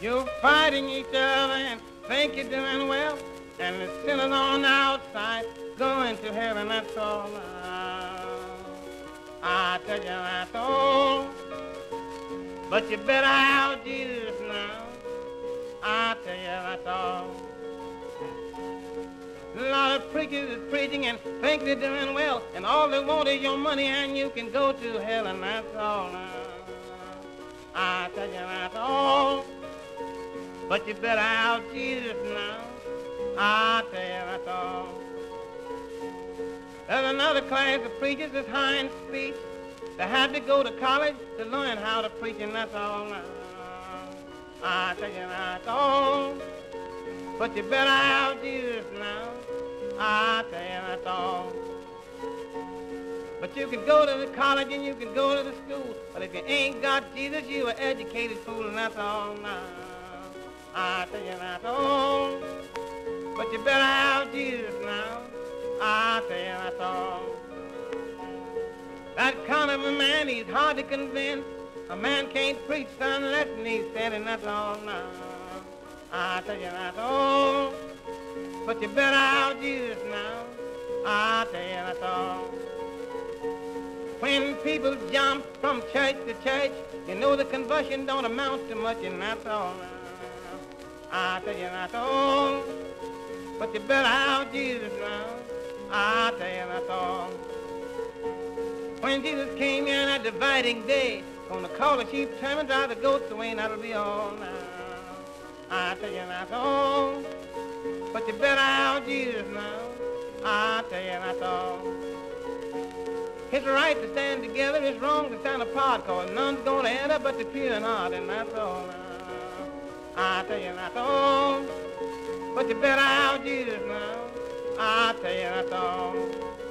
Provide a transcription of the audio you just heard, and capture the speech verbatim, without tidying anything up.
You're fighting each other and think you're doing well, and the sinners on the outside going to heaven, that's all. I tell you that's all. But you better have Jesus now. I tell you that's all. A lot of preachers is preaching and think they're doing well, and all they want is your money and you can go to hell, and that's all. I tell you that's all. But you better have Jesus now. I tell you that's all. There's another class of preachers that's high in speech. They had to go to college to learn how to preach, and that's all now. I tell you that's all. But you better have Jesus now. I tell you that's all. But you can go to the college and you can go to the school, but if you ain't got Jesus, you an educated fool, and that's all now. I tell you that's all. But you better have Jesus now. I tell you that's all. That kind of a man, he's hard to convince. A man can't preach unless he's said, and that's all now. I tell you that's all. But you better have Jesus now. I tell you that's all. When people jump from church to church, you know the conversion don't amount to much, and that's all now. I tell you that's all. But you better have Jesus now. I tell you that's all. When Jesus came in that dividing day, gonna call the sheep trim and drive the goats away, and that'll be all now. I tell you that's all. But you better have Jesus now. I tell you that's all. It's right to stand together, it's wrong to stand apart, cause none's gonna enter but the pure in heart, and that's all now. I tell you that's all. But you better have Jesus now. I tell you that's all.